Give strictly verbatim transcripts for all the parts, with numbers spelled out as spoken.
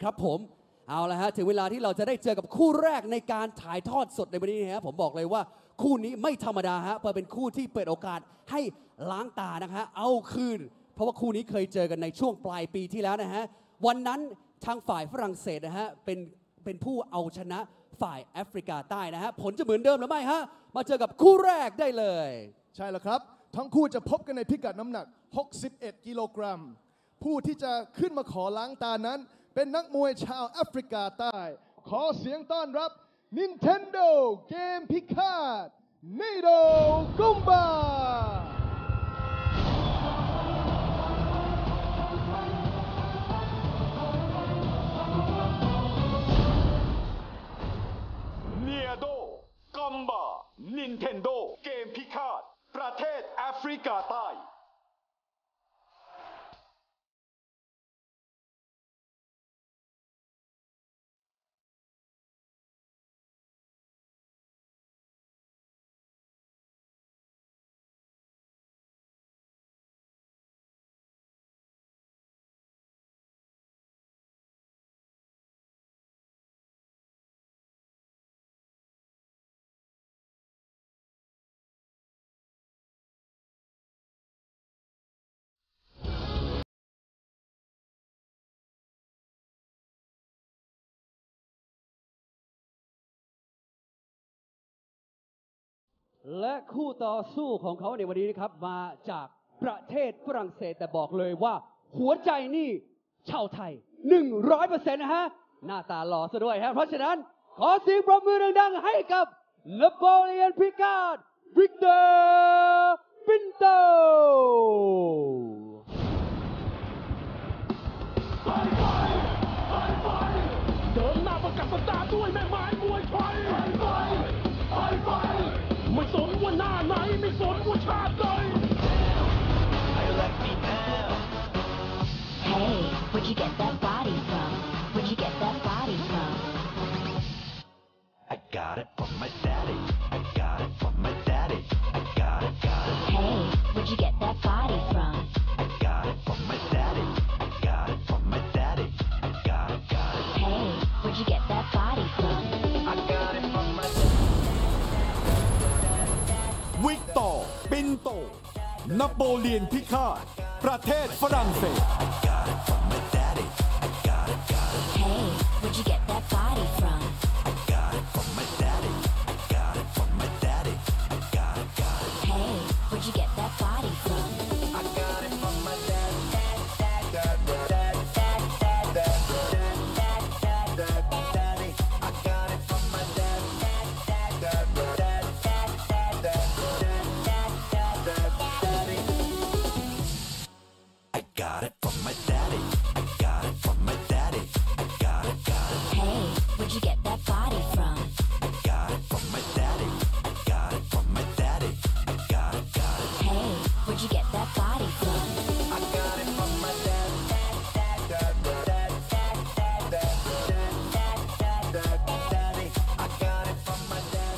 ครับผมเอาละฮะถึงเวลาที่เราจะได้เจอกับคู่แรกในการถ่ายทอดสดในวันนี้นะฮะผมบอกเลยว่าคู่นี้ไม่ธรรมดาฮะเพราะเป็นคู่ที่เปิดโอกาสให้ล้างตานะฮะเอาคืนเพราะว่าคู่นี้เคยเจอกันในช่วงปลายปีที่แล้วนะฮะวันนั้นทางฝ่ายฝรั่งเศสนะฮะเป็นเป็นผู้เอาชนะฝ่ายแอฟริกาใต้นะฮะผลจะเหมือนเดิมหรือไม่ฮะมาเจอกับคู่แรกได้เลยใช่แล้วครับทั้งคู่จะพบกันในพิกัดน้ำหนักหกสิบเอ็ดกิโลกรัมผู้ที่จะขึ้นมาขอล้างตานั้นเป็นนักมวยชาวแอฟริกาใต้ขอเสียงต้อนรับ Nintendo เกมพิฆาต Nido Gumba Nido Gumba Nintendo เกมพิฆาตประเทศแอฟริกาใต้และคู่ต่อสู้ของเขาในวันนี้นะครับมาจากประเทศฝรั่งเศสแต่บอกเลยว่าหัวใจนี่ชาวไทย หนึ่งร้อยเปอร์เซ็นต์ นะฮะหน้าตาหล่อซะด้วยฮะเพราะฉะนั้นขอเสียงปรบมือดังๆให้กับนโปเลียนพิกาดวิกเตอร์ปินโตเดินหน้าประกับประตาด้วยแม่ไม้มวยไทยไม่สนว่าหน้าไหนไม่สนว่าชาติใด Hey, where'd you get that body from? Where'd you get that body from? I got it from my daddy I got it from my daddy I got it got it Hey, where'd you get that body from? I got it from my daddy I got it from my daddy I got it got it Hey, where'd you get that body from? I got it from my daddy วิกตอร์ปินโตนโปเลียนพิฆาตประเทศฝรั่งเศส Hey, where'd you get that body from? Hey, where'd you get that body from? I got it from my daddy I got it from my daddy I got it got it Hey, where'd you get that body from? I got it from my daddy I got it from my daddy I got it got it Hey, where'd you get that body from? I got it from my daddy I got it from my daddy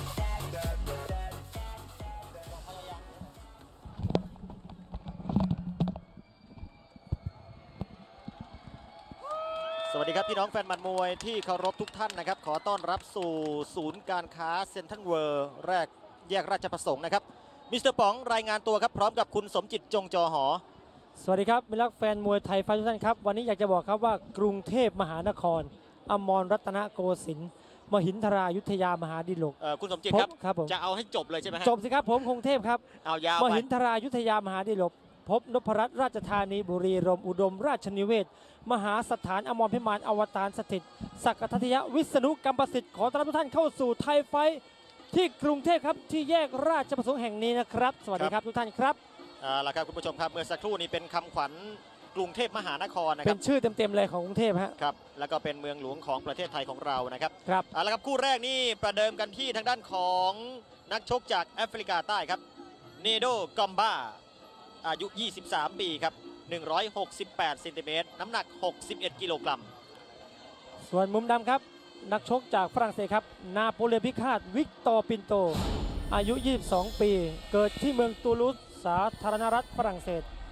สวัสดีครับพี่น้องแฟนหมัดมวยที่เคารพทุกท่านนะครับขอต้อนรับสู่ศูนย์การค้าเซ็นทรัลเวิลด์แรกแยกราชประสงค์นะครับมิสเตอร์ป๋องรายงานตัวครับพร้อมกับคุณสมจิตจงจอหอสวัสดีครับมิตรรักแฟนมวยไทยไฟทุกท่านครับวันนี้อยากจะบอกครับว่ากรุงเทพมหานครอมรรัตนโกสินทร์มหินทรายุทธยามหาดิลกคุณสมจิตครับครับผมจะเอาให้จบเลยใช่ไหมฮะจบสิครับผมกรุงเทพครับเอายาวมไปหินทรายุทธยามหาดิลกพบนพรัตน์ราชธานีบุรีรมย์อุดมราชนิเวศมหาสถานอมรพิมานอวตารสถิตศักดิ์ทัตยะวิษณุกรรมประสิทธิ์ขอต้อนรับทุกท่านเข้าสู่ไทยไฟที่กรุงเทพครับที่แยกราชประสงค์แห่งนี้นะครับสวัสดีครับทุกท่านครับเอาละครับคุณผู้ชมครับเมื่อสักครู่นี้เป็นคำขวัญกรุงเทพมหานครนะครับเป็นชื่อเต็มๆเลยของกรุงเทพฮะครับแล้วก็เป็นเมืองหลวงของประเทศไทยของเรานะครับครับเอาละครับคู่แรกนี่ประเดิมกันที่ทางด้านของนักชกจากแอฟริกาใต้ครับเนโดกอมบาอายุยี่สิบสามปีครับหนึ่งร้อยหกสิบแปดเซนติเมตรน้ำหนักหกสิบเอ็ดกิโลกรัมส่วนมุมดำครับนักชกจากฝรั่งเศสครับนาโปเลียนพิฆาตวิกตอร์ปินโตอายุยี่สิบสองปีเกิดที่เมืองตูลูสสาธารณรัฐฝรั่งเศส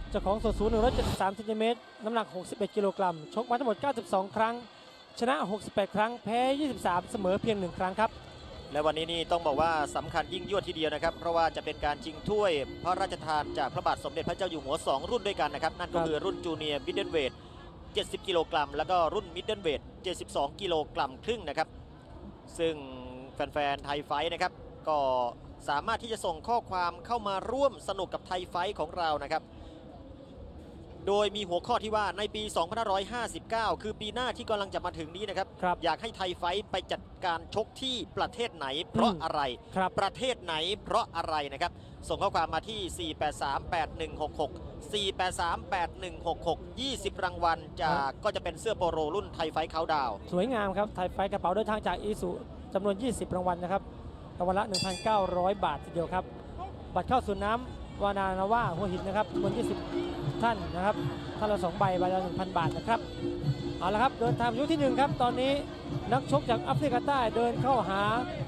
เจ้าของส่วนสูงหนึ่งร้อยเจ็ดสิบสามเซนติเมตรน้ำหนักหกสิบเอ็ดกิโลกรัมชกมาทั้งหมดเก้าสิบสองครั้งชนะหกสิบแปดครั้งแพ้ยี่สิบสามเสมอเพียงหนึ่งครั้งครับและวันนี้นี่ต้องบอกว่าสำคัญยิ่งยวดทีเดียวนะครับเพราะว่าจะเป็นการชิงถ้วยพระราชทานจากพระบาทสมเด็จพระเจ้าอยู่หัวสองรุ่นด้วยกันนะครับนั่นก็คือรุ่นจูเนียร์มิดเดิลเวทเจ็ดสิบกิโลกรัมแล้วก็รุ่นมิดเดิลเวทเจ็ดสิบสองกิโลกรัมครึ่งนะครับซึ่งแฟนๆไทยไฟท์นะครับก็สามารถที่จะส่งข้อความเข้ามาร่วมสนุกกับไทยไฟท์ของเรานะครับโดยมีหัวข้อที่ว่าในปี สองพันห้าร้อยห้าสิบเก้า คือปีหน้าที่กำลังจะมาถึงนี้นะครับรบอยากให้ไทยไฟท์ไปจัดการชกที่ประเทศไหนเพราะอะไรรประเทศไหนเพราะอะไรนะครับส่งข้อความมาที่ สี่ แปด สาม แปด หนึ่ง หก หก สี่ แปด สาม แปด หนึ่ง หก หก ยี่สิบรางวัลจากก็จะเป็นเสื้อโปโลรุ่นไทยไฟท์เขาดาวสวยงามครับไทยไฟท์กระเป๋าเดินทางจากอีสุจำนวนยี่สิบรางวัลนะครับรางวัลละ หนึ่งพันเก้าร้อย บาททีเดียวครับบัตรเข้าสวนน้ำวานานาว่าหัวหินนะครับจำนวนยี่สิบท่านนะครับท่านละสองใบใบละ หนึ่งพัน บาทนะครับเอาละครับเดินทางยุคที่หนึ่งครับตอนนี้นักชกจากแอฟริกาใต้เดินเข้าหา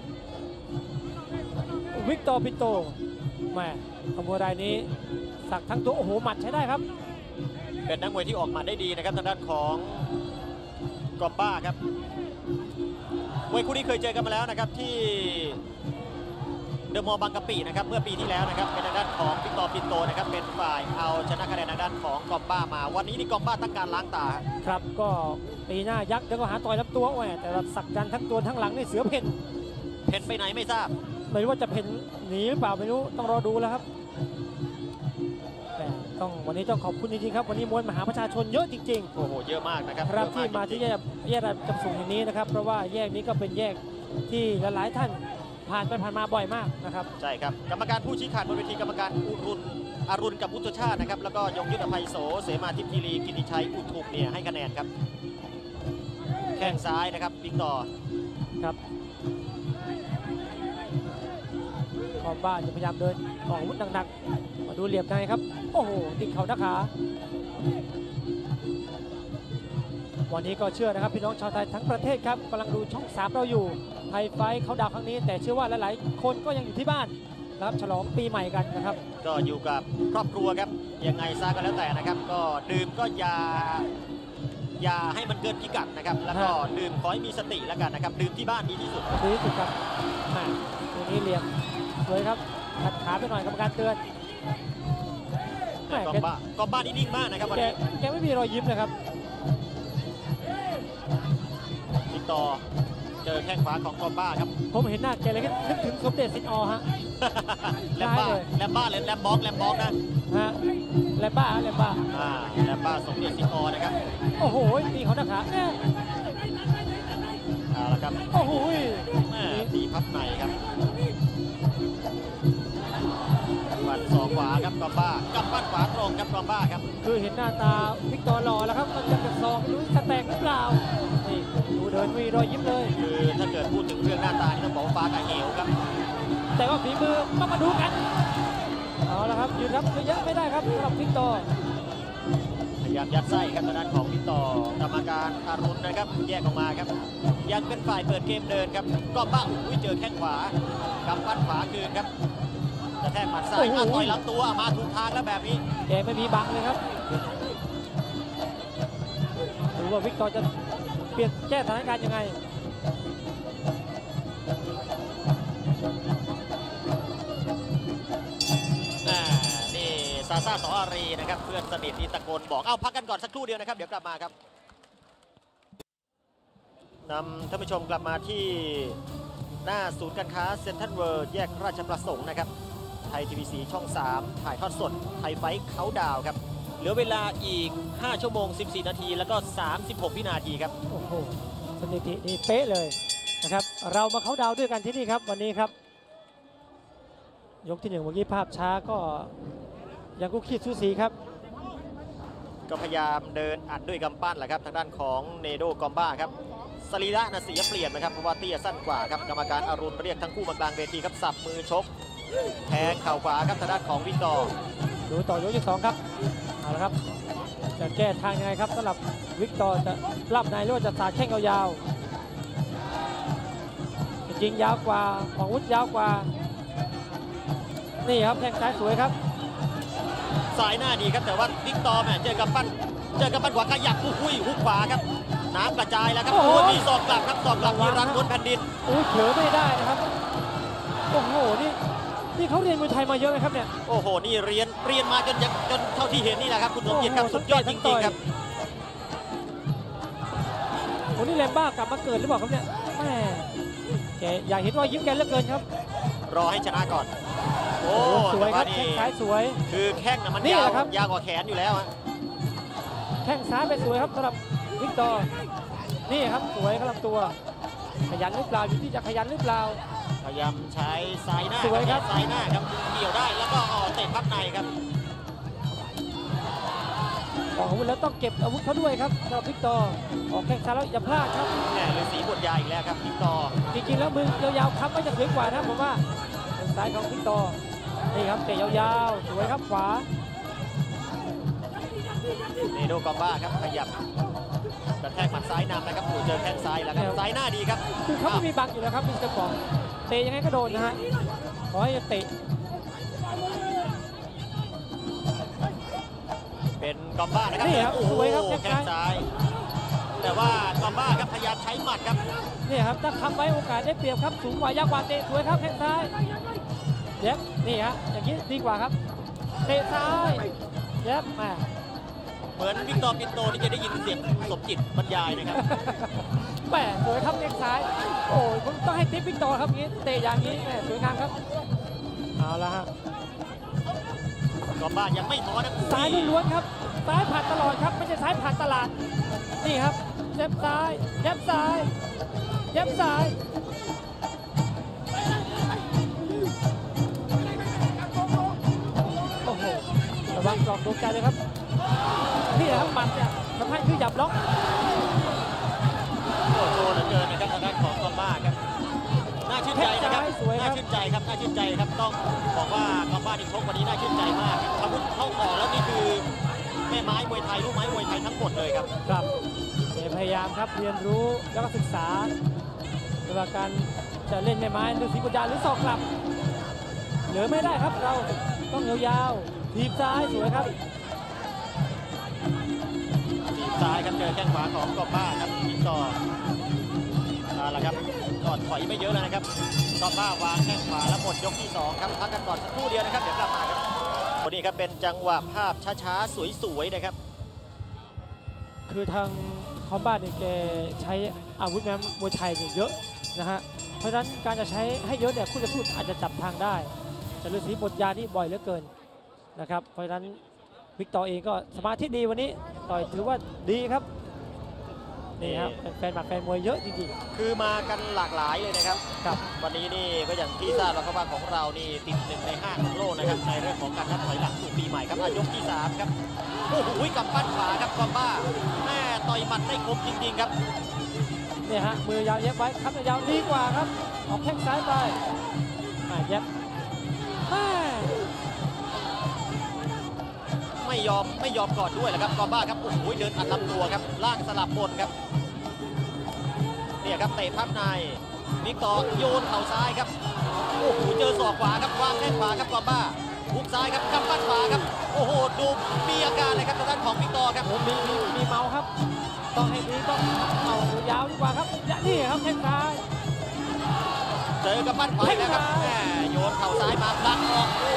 วิกตอร์ปิโตแม่ขบวนรายนี้สักทั้งตัวโอ้โหหมัดใช้ได้ครับเป็นนักมวยที่ออกมาได้ดีนะครับทางด้านของกอมบ้าครับมวยคู่นี้เคยเจอกันมาแล้วนะครับที่เดอะมอลล์บางกะปินะครับเมื่อปีที่แล้วนะครับเป็นทางด้านของวิกตอร์ปิโตนะครับเป็นฝ่ายเอาชนะคะแนนทางด้านของกอมบ้ามาวันนี้นี่กอมบ้าต้องการล้างตาครับก็ปีหน้ายักษ์เดี๋ยวก็หาต่อยลำตัวแหวแต่สักดันทั้งตัวทั้งหลังนี่เสือเพ่นเพ่นไปไหนไม่ทราบไม่รู้ว่าจะเพ่นหนีหรือเปล่าไม่รู้ต้องรอดูแล้วครับแต่ต้องวันนี้ต้องขอบคุณจริงๆครับวันนี้มวลมหาประชาชนเยอะจริงๆโอ้โหเยอะมากนะครับครับที่มาที่แยกแยกจำสูงแห่งนี้นะครับเพราะว่าแยกนี้ก็เป็นแยกที่หลายๆท่านผ่านไปผ่านมาบ่อยมากนะครับใช่ครับกรรมการผู้ชี้ขาดบนเวทีกรรมการอุรุณอรุณกับอุตชาตินะครับแล้วก็ยงยุทธอภัยโสเสมาทิพย์คีรีกิติชัยอุทุมเนี่ยให้คะแนนครับแข้งซ้ายนะครับวิกตอร์ครับกอมบ้าจะพยายามเดินออกอาวุธหนักๆมาดูเหลี่ยมในครับโอ้โหติดเข่าหน้าขาวันนี้ก็เชื่อนะครับพี่น้องชาวไทยทั้งประเทศครับกำลังดูช่องสามเราอยู่ไทยไฟท์เขาดาวครั้งนี้แต่เชื่อว่าหลายๆคนก็ยังอยู่ที่บ้านนะครับฉลองปีใหม่กันนะครับก็อยู่กับครอบครัวครับยังไงซะก็แล้วแต่นะครับก็ดื่มก็อย่าอย่าให้มันเกินพิกัดนะครับแล้วก็ดื่มขอให้มีสติแล้วกันนะครับดื่มที่บ้านดีที่สุดดีที่สุดครับตัวนี้เหลี่ยมสวยครับขัดขาไปหน่อยกรรมการเตือนกอมบ้ากอมบ้านิ่งมากนะครับวันนี้แกไม่มีรอยยิ้มนะครับวิกตอร์เจอแข้งขวาของกอมบ้าครับผมเห็นหน้าแกเลยก็นึกถึงสมเด็จสินอฮะแลมบ้าแลมบ้าเลยแลมบ็อกแลมบ็อกนะฮะแลมบ้าแลมบ้าอ่าแลมบ้าสมเด็จสินอนะครับโอ้โหตีเขาหน้าขาเอาละครับโอ้โหตีพับในครับฟันศอกขวาครับกอมบ้ากับฟันขวาตรงครับกอมบ้าครับคือเห็นหน้าตาวิกตอร์หล่อแล้วครับมันจะกระซอกรู้สแต็กหรือเปล่านี่ดูเดินมีรอยยิ้มเลยคือถ้าเกิดพูดถึงเรื่องหน้าตานี่ต้องบอกฟ้ากับเหวครับแต่ว่าฝีมือต้องมาดูกันเอาละครับยืนรับเยอะไม่ได้ครับสำหรับวิกตอร์พยายามยัดไส้ครับทางด้านของวิกตอร์กรรมการอารุณนะครับแยกออกมาครับยังเป็นฝ่ายเปิดเกมเดินครับก็บ้าอุ้ยเจอแข้งขวากับฟันขวาคืนครับกระแทกหมัดซ้ายมาต่อยลำตัวมาถูกทางแล้วแบบนี้แกไม่มีบังเลยครับดูว่าวิกตอร์จะเปลี่ยนแก้สถานการณ์ยังไงนี่ซาซาสออารีนะครับเพื่อนสนิทนี่ตะโกนบอกเอาพักกันก่อนสักครู่เดียวนะครับเดี๋ยวกลับมาครับนำท่านผู้ชมกลับมาที่หน้าศูนย์การค้าเซ็นทรัลเวิลด์แยกราชประสงค์นะครับไทยทีวีสีช่องสามถ่ายทอดสดไทยไฟท์เขาดาวครับเหลือเวลาอีกห้าชั่วโมงสิบสี่นาทีแล้วก็สามสิบหกวินาทีครับโอ้โหสถิตินี่เป๊ะเลยนะครับเรามาเขาดาวด้วยกันที่นี่ครับวันนี้ครับยกที่หนึ่งเมื่อกี้ภาพช้าก็ยังกุ๊กขี้ซูสีครับก็พยายามเดินอัดด้วยกำปั้นแหละครับทางด้านของเนโดกอมบ้าครับสรีระนะเสียเปลี่ยนนะครับเพราะว่าเตี้ยสั้นกว่าครับกรรมการอรุณเรียกทั้งคู่มากลางเวทีครับสับมือชกแทงเข่าขวาครับทางด้านของวิกตอร์ดูต่อยกที่สองครับเอาละครับจะแก้ทางยังไงครับสำหรับวิกตอร์จะรับในหรือว่าจะสาดแข้งยาวๆจริงยาวกว่าของวุฒิยาวกว่านี่ครับแข้งซ้ายสวยครับสายหน้าดีครับแต่ว่าวิกตอร์แม่เจอกับปั้นเจอกับปั้นขวาขยับอุ้ยหุกขวาครับน้ำกระจายแล้วครับโอ้มีศอกกลับครับศอกกลับที่รันบนแผ่นดินโอ้เผลอไม่ได้นะครับโอ้โหนี่นี่เขาเรียนมวยไทยมาเยอะไหมครับเนี่ยโอ้โหนี่เรียนเรียนมาจนจนเท่าที่เห็นนี่แหละครับคุณสมจิตครับสุดยอดจริงๆครับโอ้นี่แลมบ้ากลับมาเกิดหรือเปล่าครับเนี่ยแม่แกอยากเห็นรอยยิ้มแกเหลือเกินครับรอให้ชนะก่อนโอ้สวยครับแข้งซ้ายสวยคือแข้งนะมันยาวยาวกว่าแขนอยู่แล้วฮะแข้งซ้ายไปสวยครับสำหรับวิกตอร์นี่ครับสวยครับลำตัวขยันหรือเปล่าอยู่ที่จะขยันหรือเปล่าพยายามใช้ซ้ายหน้าสวยครับซ้ายหน้าครับเกี่ยวได้แล้วก็ออกเตะพับในครับออกอาวุธแล้วต้องเก็บอาวุธเขาด้วยครับสำหรับวิกตอร์ออกแข้งซ้ายแล้วอย่าพลาดครับแหมฤาษีบทยาอีกแล้วครับวิกตอร์จริงๆแล้วมือยาวๆครับไม่จะสวยกว่านะผมว่าซ้ายของวิกตอร์นี่ครับเตะยาวๆสวยครับขวาเนโดกอมบ้าครับขยับกระแทกหมัดซ้ายนำนะครับโอ้เจอแข้งซ้ายแล้วครับซ้ายหน้าดีครับคือเขาไม่มีบังอยู่แล้วครับมิสเตอร์ป๋องเตะยังไงก็โดนนะฮะขอให้เตะเป็นกอมบ้านะครับนี่ครับสวยครับแข้งซ้ายแต่ว่ากอมบ้าครับพยายามใช้หมัดครับนี่ครับถ้าทำไว้โอกาสได้เปรียบครับสูงกว่ายาวกว่าเตะสวยครับแข้งซ้ายเย็บนี่ฮะอย่างนี้ดีกว่าครับเตะซ้ายเย็บมาเหมือนวิกตอร์ปินโตที่จะได้ยินเสียงสมจิตบรรยายนะครับแหมสวยครับแข้งซ้ายโอ้ยผมต้องให้ทิปวิกตอร์ครับงี้เตะอย่างนี้แหมสวยงามครับเอาละฮะกอมบ้ายังไม่ท้อนะซ้ายล้วนๆครับซ้ายผ่านตลอดครับไม่ใช่ซ้ายผ่านตลาดนี่ครับเย็บซ้ายเย็บซ้ายเย็บซ้ายโอ้โหระวังกรอบตกใจเลยครับนี่แหละครับมันเนี่ยสำคัญคือหยับล็อกโอ้โหเหลือเกินนะครับทางด้านของกอมบ้าครับน่าชื่นใจนะครับน่าชื่นใจครับน่าชื่นใจครับต้องบอกว่ากอมบ้านี่ชกวันนี้น่าชื่นใจมากอาวุธเข้าออกแล้วนี่คือแม่ไม้มวยไทยลูกไม้มวยไทยทั้งหมดเลยครับครับพยายามครับเรียนรู้แล้วก็ศึกษาเวลาการจะเล่นแม่ไม้หรือสีกุญญาหรือศอกกลับเหลือไม่ได้ครับเราต้องยาวๆทีบซ้ายสวยครับทีบซ้ายครับเจอแข้งขวาของกอมบ้าครับวิกตอร์เอาละครับก่อนถอยไม่เยอะเลยนะครับกอมบ้าวางแข้งขวาแล้วหมดยกที่สองครับพักกันก่อนสักครู่เดียวนะครับเดี๋ยวกลับมาครับวันนี้ครับเป็นจังหวะภาพช้าๆสวยๆนะครับคือทางคอมบ้าเนี่ยแกใช้อาวุธแม้มวยไทยเนี่ยเยอะนะฮะเพราะฉะนั้นการจะใช้ให้เยอะเนี่ยคู่จะพูดอาจจะจับทางได้แต่ฤาษีบทยานี่บ่อยเหลือเกินนะครับเพราะฉะนั้นวิกตอร์เองก็สมาธิดีวันนี้ต่อยถือว่าดีครับนี่ครับแฟนหมัดแฟนมวยเยอะจริงๆคือมากันหลากหลายเลยนะครับครับวันนี้นี่ก็อย่างที่ทราบแล้วครับว่าของเรานี่ติดหนึ่งในห้าของโลกนะครับในเรื่องของการนับถอยหลังสู่ปีใหม่ครับยกที่สามครับโอ้โหกับปั้นขวาครับกอมบ้าแม่ต่อยหมัดได้คมจริงๆครับเนี่ยฮะมือยาวเย็บไว้ครับยาวดีกว่าครับออกแข้งซ้ายไปเย็บไม่ยอมไม่ยอมกอดด้วยแหละครับกอมบ้าครับโอ้โหเดินอัดลำตัวครับล่างสลับบนครับเนี่ยครับเตะพับในวิกตอร์โยนเข่าซ้ายครับโอ้โหเจอศอกขวาครับวางแข้งขวาครับกอมบ้าหุกซ้ายครับกำปั้นขวาครับโอ้โหดูมีอาการเลยครับทางด้านของวิกตอร์ครับมีมีมีเมาครับต้องให้ดีต้องเอายาวดีกว่าครับนี่ครับแข้งซ้ายเจอกำปั้นขวาแล้วครับแหมโยนเข่าซ้ายมาดักออกโอ้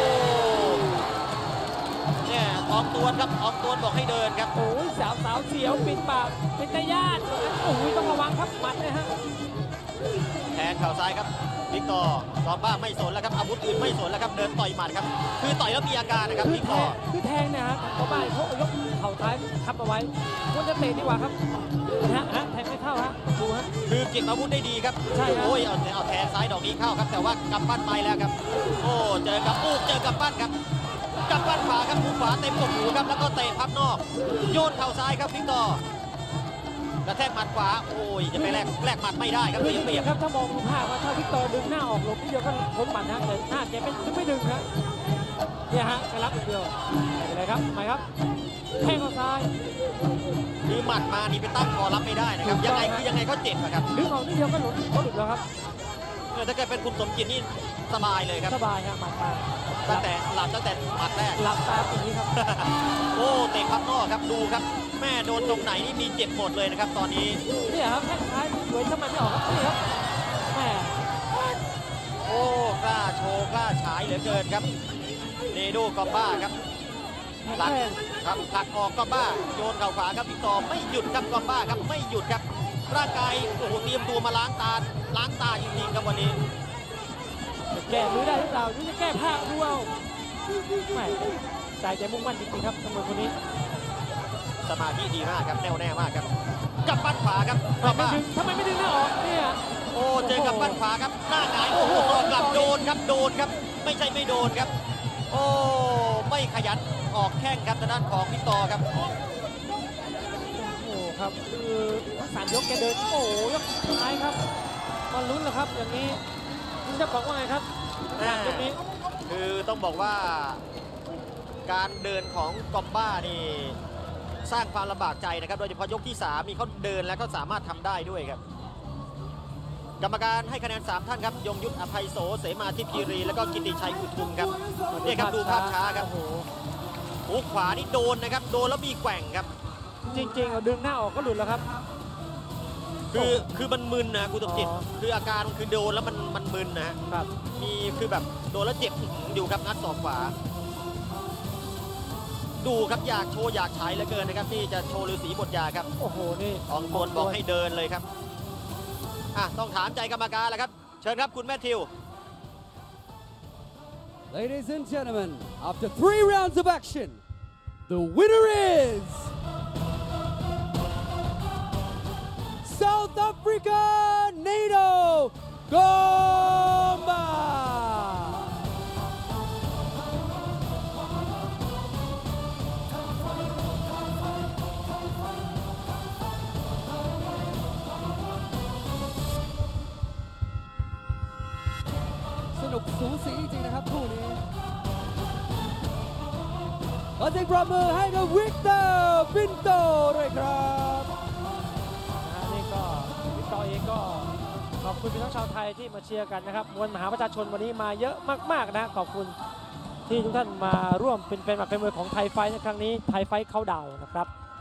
เนี่ยออกตัวครับออกตัวบอกให้เดินครับโอ้ยสาวสาวเสียวปิดปากเป็นตาญาติโอ้ยต้องระวังครับหมัดนะฮะแทงเข่าซ้ายครับวิกตอร์กอมบ้าไม่สนแล้วครับอาวุธอื่นไม่สนแล้วครับเดินต่อยหมัดครับคือต่อยแล้วมีอาการนะครับวิกตอร์คือแทงเนี่ยฮะกอมบ้าเขายกเข่าซ้ายทับเอาไว้ควรจะเตะดีกว่าครับฮะฮะแทงไม่เข้าฮะดูฮะคือเก็บอาวุธได้ดีครับใช่โอ้ยเอาเอาแทงซ้ายดอกนี้เข้าครับแต่ว่ากำปั้นไปแล้วครับโอ้เจอกับปุ๊บเจอกับปั้นครับกับปั้นขวาครับหูขวาเต็มกบหูครับแล้วก็เตะพับนอกโยนเข่าซ้ายครับวิกตอร์กระแทกหมัดขวาโอ้ยจะไปแลกแลกหมัดไม่ได้ครับเปรียบครับถ้ามองดูภาพว่าถ้าวิกตอร์ดึงหน้าออกหลบทีเดียวก็พ้นหมัดนะแต่หน้าแกไม่ไม่ดึงครับเนี่ยฮะไปรับอย่างเดียวไปเลยครับไปครับแข้งซ้ายคือหมัดมานี่ไปตั้งคอรับไม่ได้นะครับยังไงคือยังไงก็เจ็บครับดึงออกนิดเดียวก็หลุดก็หลุดแล้วครับถ้าเกิดเป็นคุณสมจิตนี่สบายเลยครับสบายครับหมัดมาตั้งแต่หลับตั้งแต่หมัดแรกหลับตาอย่างนี้ครับโอ้เตะพับนอกครับดูครับแม่โดนตรงไหนนี่มีเจ็บหมดเลยนะครับตอนนี้เนี่ยครับแข้งซ้ายสวยทำไมไม่ออกครับนี่ครับแม่โอ้กล้าโชว์กล้าฉายเหลือเกินครับเนโดกอมบ้าครับหลังครับผลักออกกอมบ้าโยนเข่าขวาครับวิกตอร์ไม่หยุดครับกอมบ้าครับไม่หยุดครับร่างกายโอ้โหเตรียมตัวมาล้างตาล้างตาจริงๆครับวันนี้จะแก้มือได้หรือเปล่าหรือจะแก้ผ้าดูเอาแม่ใจใจมุ่งมั่นจริงๆครับตำรวจคนนี้สมาธิดีมากครับแน่วแน่มากครับกับปั้นขวาครับกอมไม่บ้าดึงทำไมไม่ดึงหน้าออกเนี่ยโอ้เจอกับปั้นขวาครับหน้าหงายโอ้โหออกกลับโดนครับโดนครับไม่ใช่ไม่โดนครับโอ้ไม่ขยันออกแข้งครับทางด้านของวิกตอร์ครับโอ้ครับคือทั้งสามยกแกเดินโอ้ยกสุดท้ายครับมาลุ้นแล้วครับอย่างนี้คุณจะบอกว่าไงครับสามยกนี้คือต้องบอกว่าการเดินของกอมบ้านี่สร้างความลำบากใจนะครับโดยเฉพาะยกที่สามนี่เขาเดินแล้วก็สามารถทำได้ด้วยครับกรรมการให้คะแนนสามท่านครับยงยุทธอภัยโสเสมาทิพย์คีรีแล้วก็กิติชัยอุทุมครับนี่ครับดูภาพช้าครับโอ้โหหูขวานี่โดนนะครับโดนแล้วมีแกว่งครับจริงๆเอาดึงหน้าออกก็หลุดแล้วครับคือคือมันมึนนะคุณสมจิตอ๋อคืออาการคือโดนแล้วมันมันมึนนะฮะครับมีคือแบบโดนแล้วเจ็บอยู่ครับงัดศอกขวาดูครับอยากโชว์อยากฉายเหลือเกินนะครับที่จะโชว์ฤาษีบทยาครับโอ้โหนี่อองตวนบอกให้เดินเลยครับอ่ะต้องถามใจกรรมการแล้วครับเชิญครับคุณแมทธิว Ladies and gentlemen, after three rounds of action, the winner is South Africa Nado Gomba. สนุกสูสีจริงๆนะครับคู่นี้ขอเสียงปรบมือให้กับวิกเตอร์ปินโตด้วยครับนะฮะนี่ก็วิกตอร์เองก็ขอบคุณพี่น้องชาวไทยที่มาเชียร์กันนะครับมวลมหาประชาชนวันนี้มาเยอะมากๆนะขอบคุณที่ทุกท่านมาร่วมเป็นแฟนคลับแฟนมวยของไทยไฟท์ในครั้งนี้ไทยไฟท์เขาดาวน์นะครับ